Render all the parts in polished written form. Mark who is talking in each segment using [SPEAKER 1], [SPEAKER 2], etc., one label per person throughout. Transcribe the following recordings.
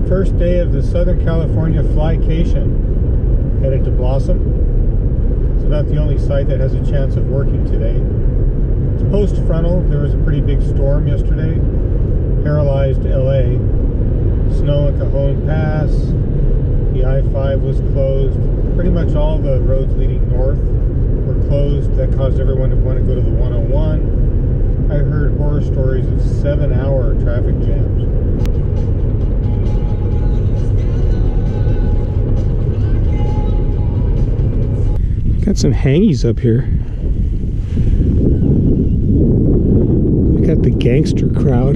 [SPEAKER 1] First day of the Southern California Flycation. Headed to Blossom. It's about the only site that has a chance of working today. It's post-frontal. There was a pretty big storm yesterday. Paralyzed LA. Snow at Cajon Pass. The I-5 was closed. Pretty much all the roads leading north were closed. That caused everyone to want to go to the 101. I heard horror stories of 7-hour traffic jams. Got some hangies up here. We got the gangster crowd.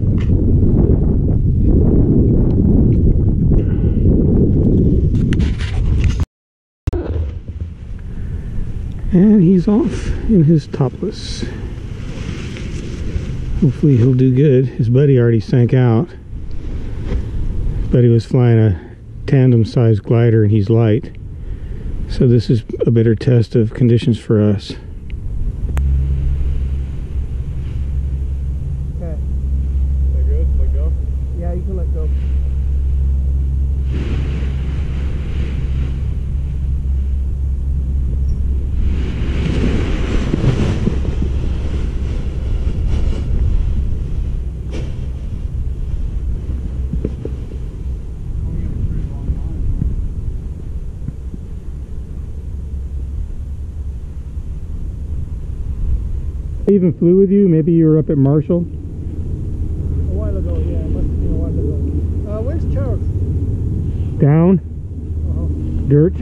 [SPEAKER 1] And he's off in his topless. Hopefully he'll do good. His buddy already sank out. His buddy was flying a tandem-sized glider and he's light. So this is a better test of conditions for us.
[SPEAKER 2] Okay. Is that good? Let go? Yeah, you can let go.
[SPEAKER 1] I even flew with you. Maybe you were up at Marshall.
[SPEAKER 2] A while ago, yeah. It must have been a while ago. Where's Charles?
[SPEAKER 1] Down. Dirt.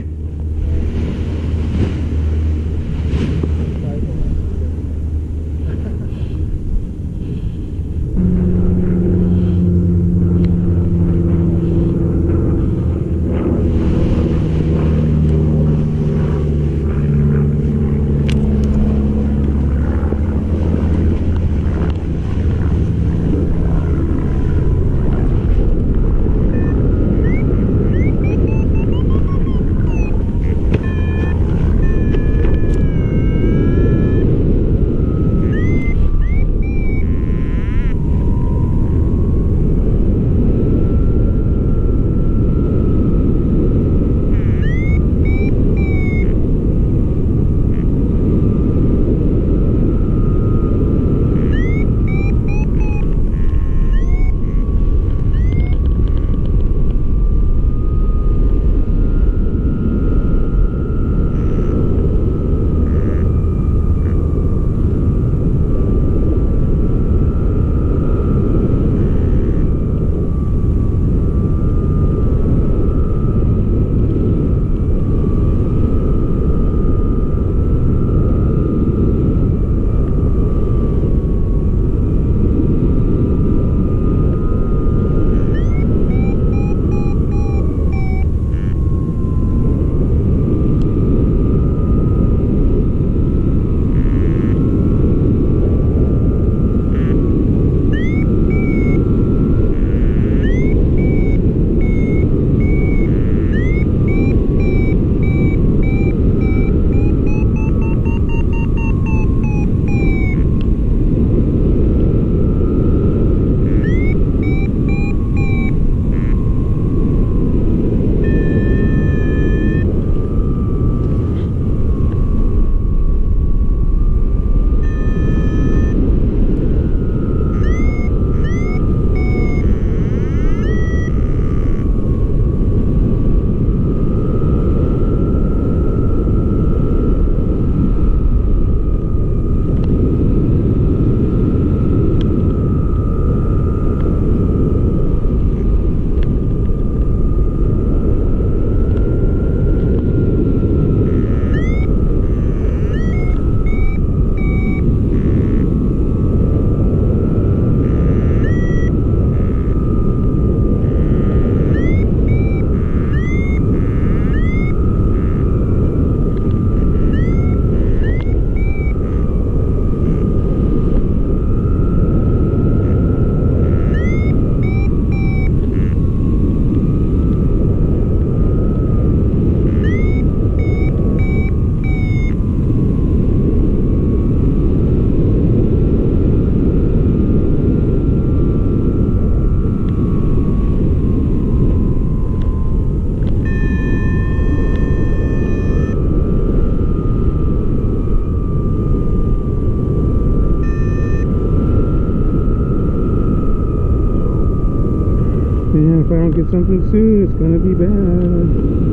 [SPEAKER 2] And if I don't get something soon, it's gonna be bad.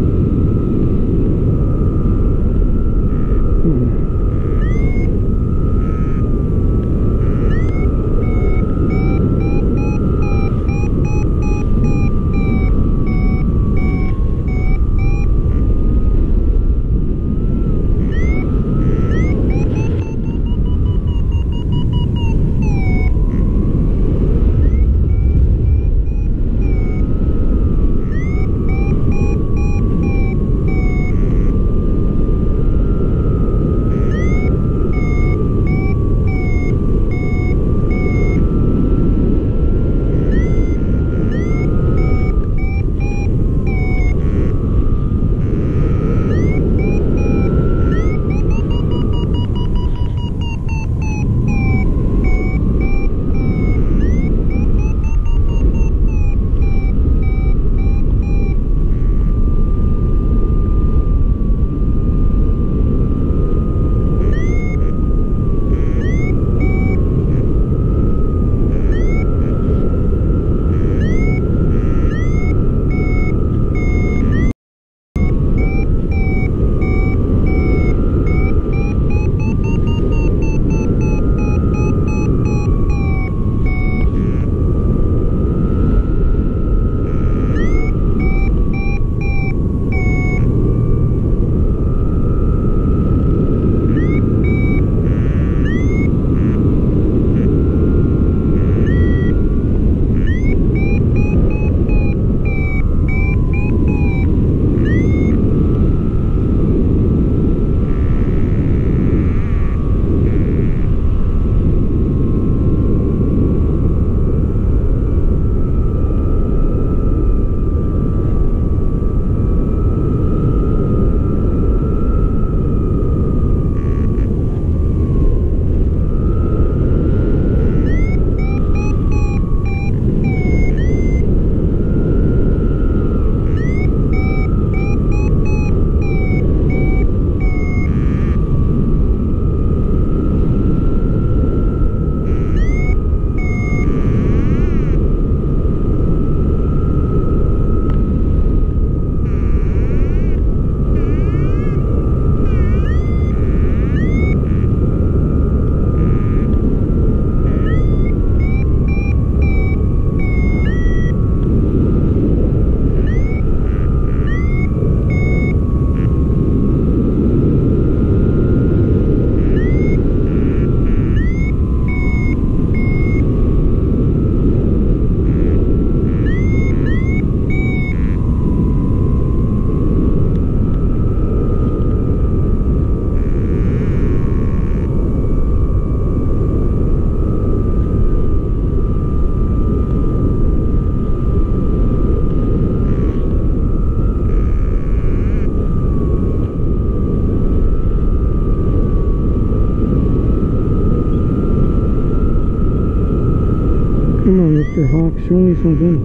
[SPEAKER 2] Come on, Mr. Hawk, show me something.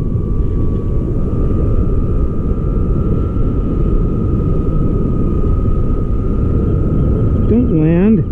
[SPEAKER 2] Don't land.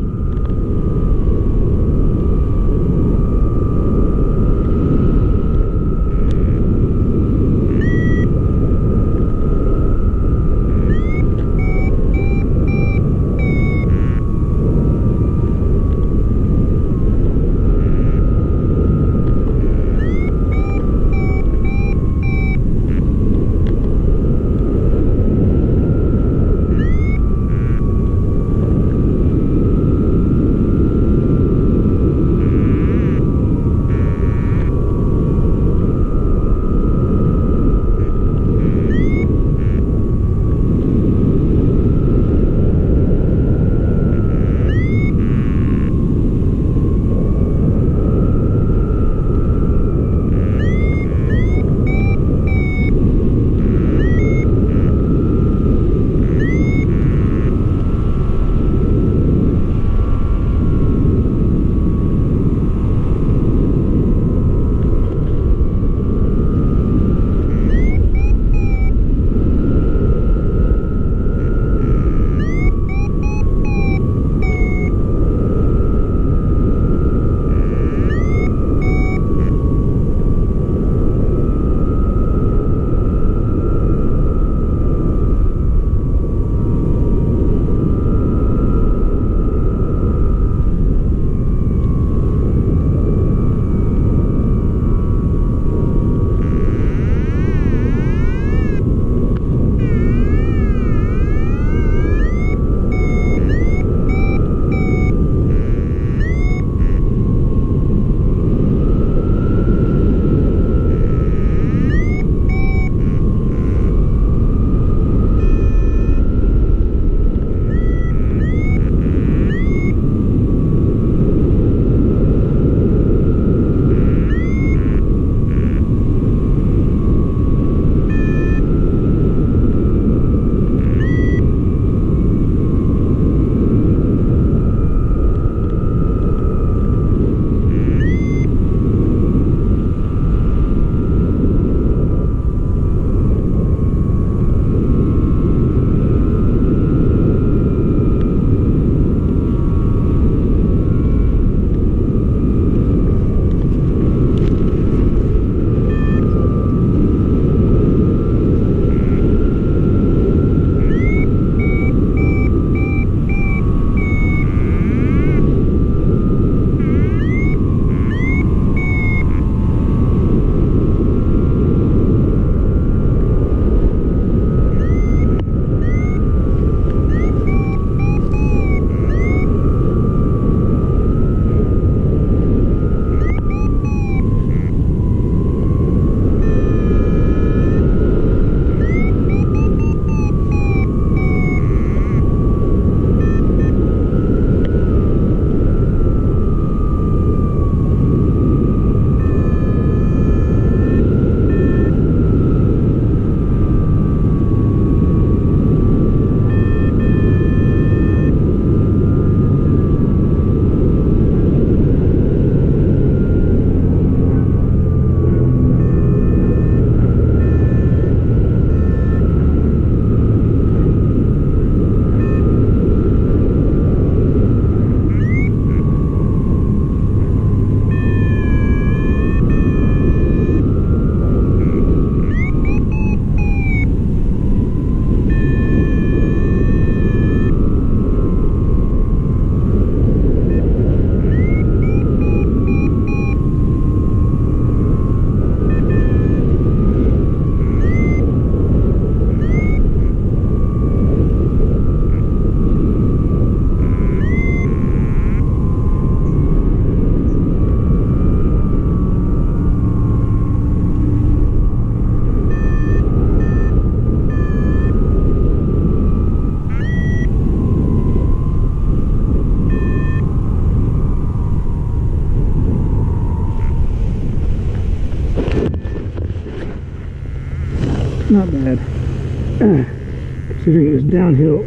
[SPEAKER 2] Not bad, considering it was downhill.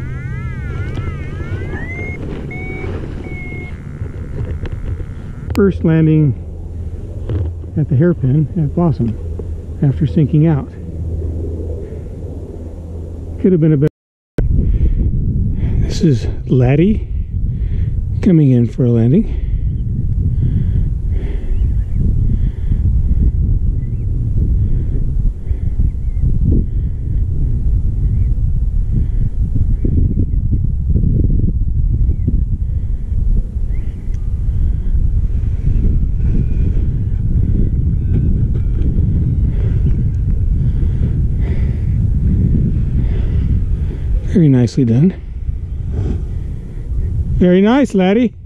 [SPEAKER 2] First landing at the hairpin at Blossom after sinking out. Could have been a better. This is Laddie coming in for a landing. Very nicely done. Very nice, Laddie.